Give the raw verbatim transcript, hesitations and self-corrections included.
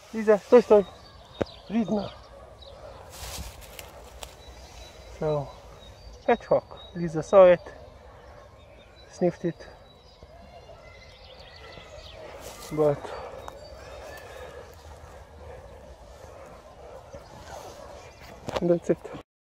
Lisa, sтой, sтой. Видно. So, hedgehog. Lisa saw it, sniffed it, but that's it.